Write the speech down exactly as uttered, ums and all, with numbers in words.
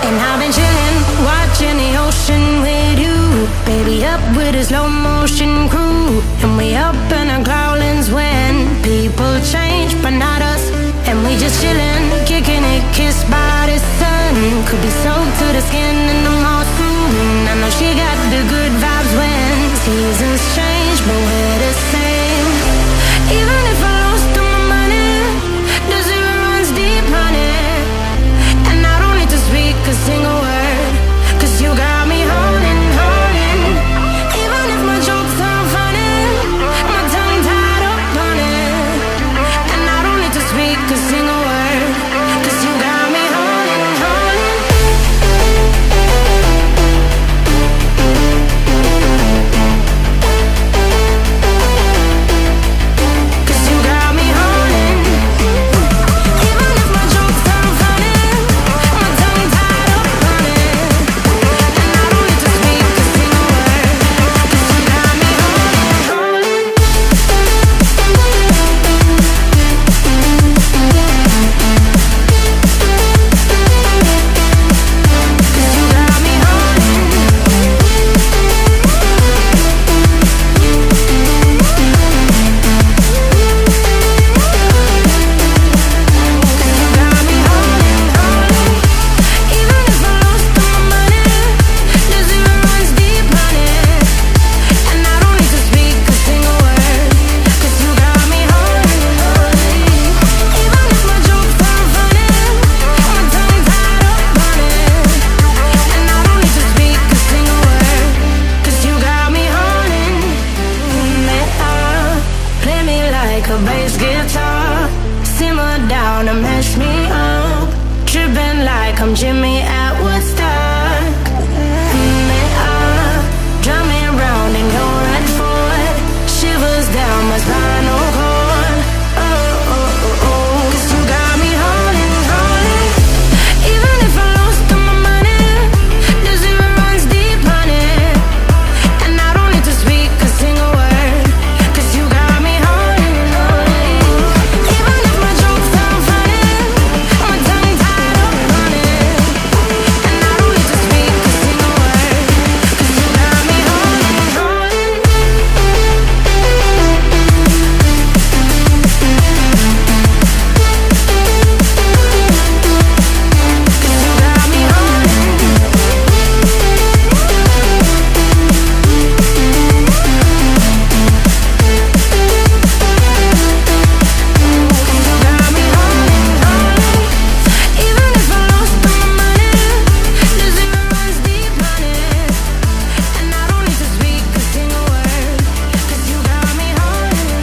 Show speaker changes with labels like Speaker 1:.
Speaker 1: And I've been chillin', watching the ocean with you, baby, up with a slow motion crew. And we up in our growlings when people change, but not us. And we just chillin', kicking it, kissed by the sun. Could be soaked to the skin in the mall soon. I know she got the good vibes when seasons change, but we're the same. Even if I lost all my money, the zero runs deep, honey. And I don't need to speak a single word, cause you got me holding, holding. Even if my jokes aren't funny, my tongue tied up on it. And I don't need to speak a single word, cause you got me holding, holding. Cause you got me holding. Even if my jokes aren't funny, my tongue tied up on it. And I don't need to speak a single word, cause you got me holding, holding. Cause you got me holding. Cause you got me holding, holding. Even if I lost all my money, the zero runs deep, honey. And I don't need to speak a single word, cause you got me holding, holding. Even if my jokes aren't funny, my tongue tied up on it. And I don't need to speak a single word, cause you got me holding. Me up, play me like a bass guitar, simmer down and mash me up, tripping like I'm Jimmy at